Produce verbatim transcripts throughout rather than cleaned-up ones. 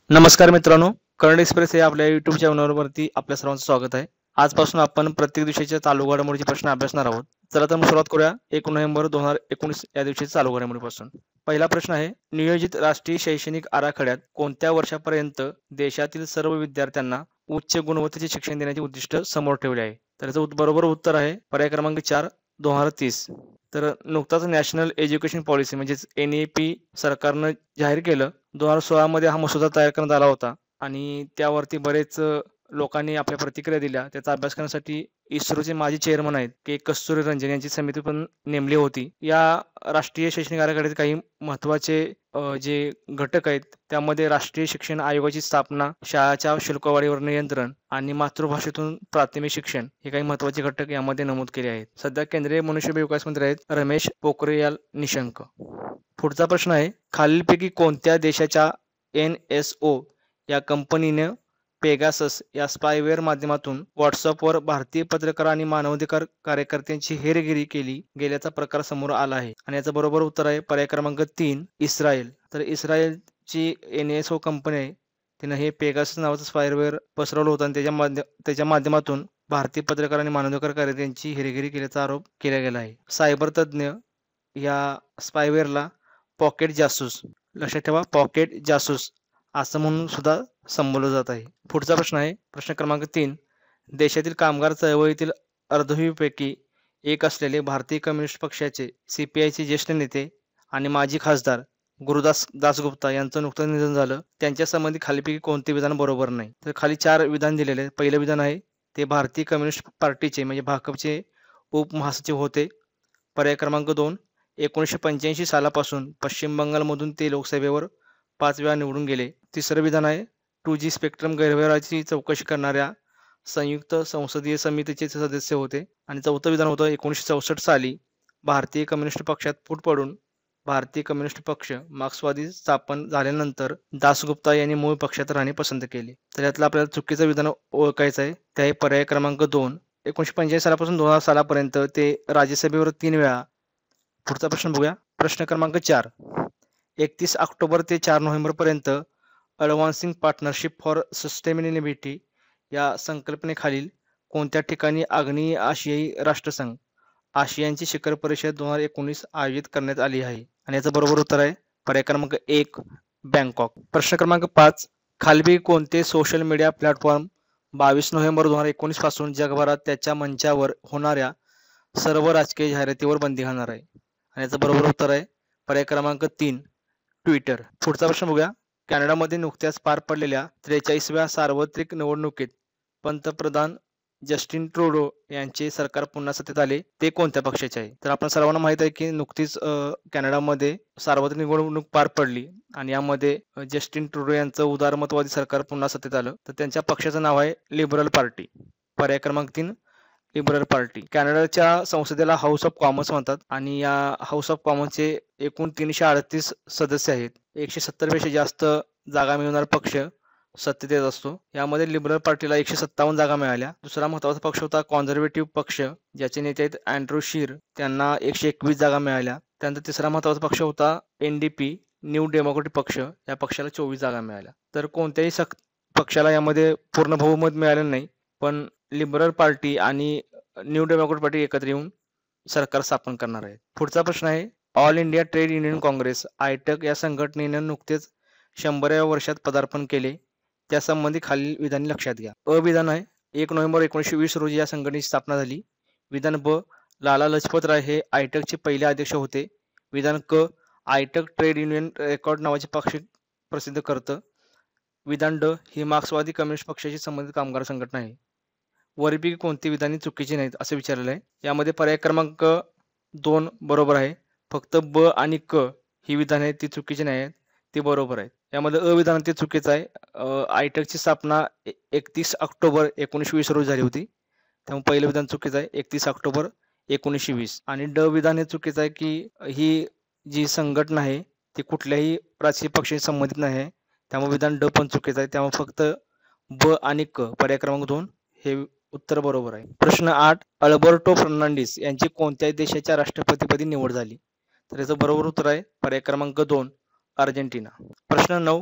नमस्कार मित्रांनो, current express हे आपल्या युट्यूब चॅनलवरती आपल्या सर्वांचं स्वागत आहे. आजपासून आपण प्रत्येक दिवशीच्या चालू घडामोडीचे प्रश्न अभ्यासणार आहोत. चला तर मग सुरुवात करूया एक नोव्हेंबर दोन हजार एकोणीस या दिवशी चालू घडामोडीपासून. पहिला प्रश्न आहे, नियोजित राष्ट्रीय शैक्षणिक आराखड्यात कोणत्या वर्षापर्यंत देशातील सर्व विद्यार्थ्यांना उच्च गुणवत्तेचे शिक्षण देण्याचे उद्दिष्ट समोर ठेवले आहे? तर याचं उत- बरोबर उत्तर आहे पर्याय क्रमांक चार दोन हजार तीस. तर नुकताच नॅशनल एज्युकेशन पॉलिसी म्हणजेच एन ए पी सरकारनं जाहीर केलं. दोन हजार सोळा मध्ये हा मसुदा तयार करण्यात आला होता आणि त्यावरती बरेच अ, लोकांनी आपल्या प्रतिक्रिया दिल्या. त्याचा अभ्यास करण्यासाठी इस्रोचे माजी चेअरमन आहेत के कस्तुरी रंजन यांची समिती पण नेमली होती. या राष्ट्रीय शैक्षणिक आराखड्यात काही महत्वाचे अ, जे घटक आहेत त्यामध्ये राष्ट्रीय शिक्षण आयोगाची स्थापना, शाळाच्या शुल्कवाढीवर नियंत्रण आणि मातृभाषेतून प्राथमिक शिक्षण हे काही महत्वाचे घटक यामध्ये नमूद केले आहेत. सध्या केंद्रीय मनुष्यबळ विकास मंत्री आहेत रमेश पोखरियाल निशंक. पुढचा प्रश्न आहे, खालीलपैकी कोणत्या देशाच्या एन एस ओ या कंपनीने पेगासस या स्पायवेअर माध्यमातून व्हॉट्सअपवर भारतीय पत्रकार आणि मानवाधिकार कार्यकर्त्यांची हेरगिरी केली गेल्याचा प्रकार समोर आला आहे? आणि याचं बरोबर उत्तर आहे पर्याय क्रमांक तीन इस्रायल. तर इस्रायलची एन एस ओ कंपनी आहे, तिनं हे पेगासस नावाचं स्पायवेअर पसरवलं होतं आणि त्याच्या माध्य त्याच्या माध्यमातून भारतीय पत्रकार आणि मानवाधिकार कार्यकर्त्यांची हेरगिरी केल्याचा आरोप केला गेला आहे. सायबर तज्ज्ञ या स्पायवेअरला पॉकेट जासूस, लक्षात ठेवा पॉकेट जासूस असं म्हणून सुद्धा संबोधलं जात आहे. पुढचा प्रश्न आहे प्रश्न क्रमांक तीन, देशातील कामगार चळवळीतील अर्धवीपैकी एक असलेले भारतीय कम्युनिस्ट पक्षाचे सीपीआयचे ज्येष्ठ नेते आणि माजी खासदार गुरुदास दासगुप्ता यांचं नुकतंच निधन झालं. त्यांच्या संबंधी खालीपैकी कोणते विधान बरोबर नाही? तर खाली चार विधान दिलेले आहेत. पहिलं विधान आहे, ते भारतीय कम्युनिस्ट पार्टीचे म्हणजे भाकपचे उपमहासचिव होते. पर्याय क्रमांक दोन, एकोणीसशे पंच्याऐंशी सालापासून पश्चिम बंगालमधून ते लोकसभेवर पाच वेळा निवडून गेले. तिसरं विधान आहे, टू जी स्पेक्ट्रम गैरव्यवहाराची चौकशी करणाऱ्या संयुक्त संसदीय समितीचे सदस्य होते. आणि चौथं विधान होतं, एकोणीसशे चौसष्ट साली भारतीय कम्युनिस्ट पक्षात फूट पडून भारतीय कम्युनिस्ट पक्ष मार्क्सवादी स्थापन झाल्यानंतर दासगुप्ता यांनी मूळ पक्षात राहणे पसंत केले. तर यातलं आपल्याला चुकीचं विधान ओळखायचं आहे, ते आहे पर्याय क्रमांक दोन. एकोणीसशे पंच्याऐंशी सालापासून दोन हजार सालापर्यंत ते राज्यसभेवर तीन वेळा. पुढचा प्रश्न बघूया प्रश्न क्रमांक चार, एकतीस ऑक्टोबर ते चार नोव्हेंबर पर्यंत ॲडव्हान्सिंग पार्टनरशिप फॉर सस्टेनेबिलिटी या संकल्पनेखालील कोणत्या ठिकाणी आग्नेय आशियाई राष्ट्रसंघ आशियाची शिखर परिषद दोन हजार एकोणीस आयोजित करण्यात आली आहे? आणि याचं बरोबर उत्तर आहे पर्याय क्रमांक एक बँकॉक. प्रश्न क्रमांक पाच, खालीपैकी कोणते सोशल मीडिया प्लॅटफॉर्म बावीस नोव्हेंबर दोन हजार एकोणीस पासून जगभरात त्याच्या मंचावर होणाऱ्या सर्व राजकीय जाहिरातीवर बंदी घालणार आहे? आणि याचं बरोबर उत्तर आहे पर्याय क्रमांक तीन ट्विटर. पुढचा प्रश्न बघूया, कॅनडामध्ये नुकत्याच पार पडलेल्या त्रेचाळीसव्या सार्वत्रिक निवडणुकीत पंतप्रधान जस्टिन ट्रुडो यांचे सरकार पुन्हा सत्तेत आले, ते कोणत्या पक्षाचे आहे? तर आपण सर्वांना माहित आहे की नुकतीच अ, कॅनडामध्ये सार्वत्रिक निवडणूक पार पडली आणि यामध्ये अ, जस्टिन ट्रुडो यांचं उदारमतवादी सरकार पुन्हा सत्तेत आलं. तर त्यांच्या पक्षाचं नाव आहे लिबरल पार्टी. पर्याय क्रमांक तीन लिबरल पार्टी. कॅनडाच्या संसदेला हाऊस ऑफ कॉमन्स म्हणतात आणि या हाऊस ऑफ कॉमन्सचे एकूण तीनशे अडतीस सदस्य आहेत. एकशे सत्तर पेक्षा जास्त जागा मिळवणारा पक्ष सत्तेत येत असतो. यामध्ये लिबरल पार्टीला एकशे सत्तावन्न जागा मिळाल्या. दुसरा महत्वाचा पक्ष होता कॉन्झर्वेटिव्ह पक्ष, ज्याचे नेते आहेत अँड्रू शीर, त्यांना एकशे एकवीस जागा मिळाल्या. त्यानंतर तिसरा महत्वाचा पक्ष होता N D P new democratic पक्ष, या पक्षाला चोवीस जागा मिळाल्या. तर कोणत्याही सक पक्षाला यामध्ये पूर्ण बहुमत मिळालं नाही, पण लिबरल पार्टी आणि न्यू डेमोक्रेटिक पार्टी एकत्र येऊन सरकार स्थापन करणार आहे. पुढचा प्रश्न आहे, all India trade union congress AITUC या संघटनेने नुकतेच शंभराव्या वर्षात पदार्पण केले. त्यासंबंधी खालील विधाने लक्षात घ्या. अ विधान आहे, एक नोव्हेंबर एकोणीसशे वीस रोजी या संघटनेची स्थापना झाली. विधान ब, लाला लजपत राय हे आयटकचे पहिले अध्यक्ष होते. विधान क, आयटक ट्रेड युनियन रेकॉर्ड नावाचे पक्ष प्रसिद्ध करतं. विधान ड, ही मार्क्सवादी कम्युनिस्ट पक्षाशी संबंधित कामगार संघटना आहे. वरीपैकी कोणती विधाने चुकीची नाहीत असं विचारलेलं आहे. यामध्ये पर्याय क्रमांक दोन बरोबर आहे. फक्त ब आणि क ही विधाने आहेत ती चुकीची नाही आहेत, ती बरोबर आहेत. यामध्ये अ विधान ते चुकीचं आहे. आयटकची स्थापना एकतीस ऑक्टोबर एकोणीसशे वीस रोजी झाली होती, त्यामुळे पहिलं विधान चुकीचं आहे, एकतीस ऑक्टोबर एकोणीसशे वीस. आणि ड विधान हे चुकीचं आहे की ही जी संघटना आहे ती कुठल्याही राजकीय पक्षाशी संबंधित नाही आहे, त्यामुळे विधान ड पण चुकीचं आहे. त्यामुळे फक्त ब आणि क पर्याय क्रमांक दोन हे उत्तर बरोबर आहे. प्रश्न आठ, अल्बर्टो फर्नांडिस यांची कोणत्या देशाच्या राष्ट्रपतीपदी निवड झाली? तर याचं बरोबर उत्तर आहे पर्याय क्रमांक दोन अर्जेंटिना. प्रश्न नऊ,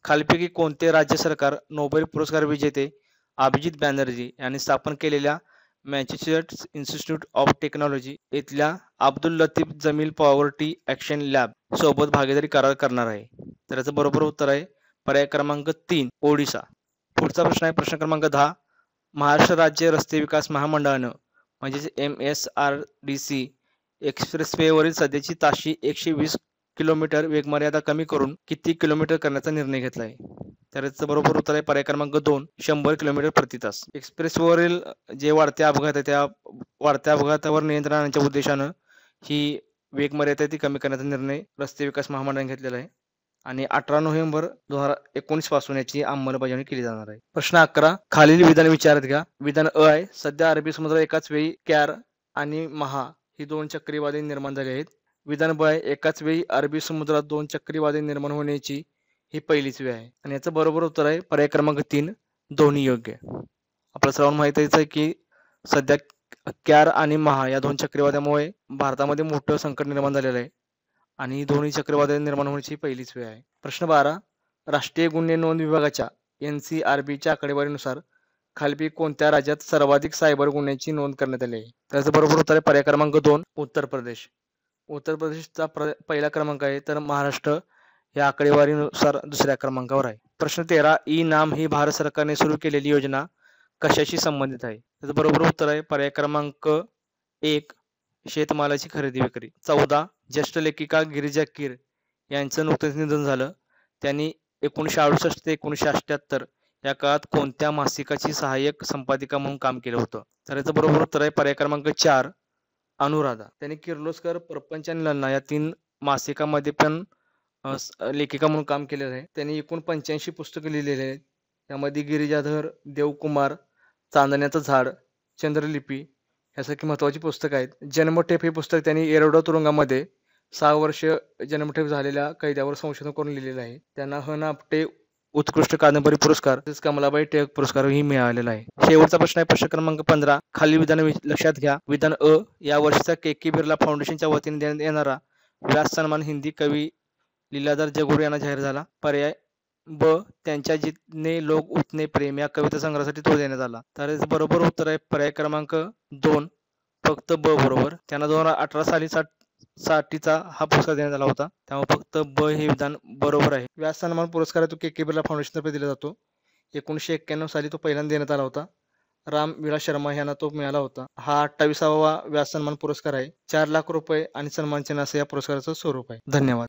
खालीलपैकी कोणते राज्य सरकार नोबेल पुरस्कार विजेते अभिजित बॅनर्जी यांनी स्थापन केलेल्या मॅसेच्युसेट्स इन्स्टिट्यूट ऑफ टेक्नॉलॉजी इथल्या Abdul Latif Jameel poverty action lab सोबत भागीदारी करार करणार आहे? तर याचं बरोबर उत्तर आहे पर्याय क्रमांक तीन, ओडिशा. पुढचा प्रश्न आहे प्रश्न क्रमांक दहा. महाराष्ट्र राज्य रस्ते विकास महामंडळानं म्हणजेच M S R D C एक्सप्रेसवेवरील सध्याची ताशी एकशे वीस किलोमीटर वेगमर्यादा कमी करून किती किलोमीटर करण्याचा निर्णय घेतला आहे? तर याचं बरोबर उत्तर आहे पर्याय क्रमांक दोन, शंभर किलोमीटर प्रति तास. एक्सप्रेसवरील जे वाढते अपघात आहे त्या वाढत्या अपघातावर नियंत्रण आणण्याच्या उद्देशानं ही वेगमर्यादा ती कमी करण्याचा निर्णय रस्ते विकास महामंडळाने घेतलेला आहे आणि अठरा नोव्हेंबर दोन हजार एकोणीस पासून याची अंमलबजावणी केली जाणार आहे. प्रश्न अकरा. खालील विधान विचारात घ्या. विधान अ आहे, सध्या अरबी समुद्रात एकाच वेळी क्यार आणि महा ही दोन चक्रीवादळे निर्माण झाली आहेत. विधान ब आहे, एकाच वेळी अरबी समुद्रात दोन चक्रीवादळे निर्माण होण्याची ही पहिलीच वेळ आहे. आणि याचं बरोबर उत्तर आहे पर्याय क्रमांक तीन, दोन्ही योग्य. आपल्या सर्वांना माहितीच आहे की सध्या क्यार आणि महा या दोन चक्रीवादळामुळे भारतामध्ये मोठं संकट निर्माण झालेलं आहे आणि दोन्ही चक्रीवादळे निर्माण होण्याची पहिलीच वेळ आहे. प्रश्न बारा. राष्ट्रीय गुन्हे नोंद विभागाच्या एन सी आर बीच्या आकडेवारीनुसार खालीलपैकी कोणत्या राज्यात सर्वाधिक सायबर गुन्ह्यांची नोंद करण्यात आली आहे? त्याचं बरोबर उत्तर आहे पर्याय क्रमांक दोन, उत्तर प्रदेश. उत्तर प्रदेशचा प्र पहिला क्रमांक आहे तर महाराष्ट्र या आकडेवारीनुसार दुसऱ्या क्रमांकावर आहे. प्रश्न तेरा. ई नाम ही भारत सरकारने सुरू केलेली योजना कशाशी संबंधित आहे? त्याचं बरोबर उत्तर आहे पर्याय क्रमांक एक, शेतमालाची खरेदी विक्री. चौदा. ज्येष्ठ लेखिका गिरिजा कीर यांचं नुकतंच निधन झालं. त्यांनी एकोणीसशे अडुसष्ट ते एकोणीसशे अठ्ठ्याहत्तर या काळात कोणत्या मासिकाची सहाय्यक संपादिका म्हणून काम केलं होतं? तर याचं बरोबर उत्तर आहे पर्याय क्रमांक चार, अनुराधा. त्यांनी किर्लोस्कर, प्रपंच आणि लन्ना या तीन मासिकामध्ये पण लेखिका म्हणून काम केलेलं आहे. त्यांनी एकूण पंच्याऐंशी पुस्तकं लिहिलेली आहेत. त्यामध्ये गिरिजाधर, देवकुमार, चांदण्याचं झाड, चंद्रलिपी यासारखी महत्त्वाची पुस्तकं आहेत. जन्मठेप हे पुस्तक त्यांनी येरवडा तुरुंगामध्ये सहा वर्ष जन्मठेप झालेल्या कैद्यावर संशोधन करून लिहिलेलं आहे. त्यांना ह ना आपटे उत्कृष्ट कादंबरी पुरस्कार तसेच कमलाबाई टिळक पुरस्कारही मिळालेला आहे. शेवटचा प्रश्न आहे प्रश्न क्रमांक पंधरा. खालील विधान लक्षात घ्या. विधान अ. या वर्षीचा के के बिर्ला फाउंडेशनच्या वतीने देण्यात येणारा व्यास सन्मान हिंदी कवी लीलाधर जगोर यांना जाहीर झाला. पर्याय ब. त्यांच्या जितने लोग उतने प्रेम या कविता संग्रहासाठी तो देण्यात आला. तर बरोबर उत्तर आहे पर्याय क्रमांक दोन, फक्त ब बरोबर. त्यांना दोन हजार अठरा साली साठ साठीचा हा पुरस्कार देण्यात आला होता. त्यामुळे फक्त ब हे विधान बरोबर आहे. व्यास सन्मान पुरस्कार तो के के बिर्ला फाउंडेशन तर्फे दिला जातो. एकोणीसशे एक्क्याण्णव साली तो पहिल्यांदा देण्यात आला होता. राम विलास शर्मा यांना तो मिळाला होता. हा अठ्ठावीसावा व्यास सन्मान पुरस्कार आहे. चार लाख रुपये आणि सन्मानचिन्ह असं या पुरस्काराचं स्वरूप आहे. धन्यवाद.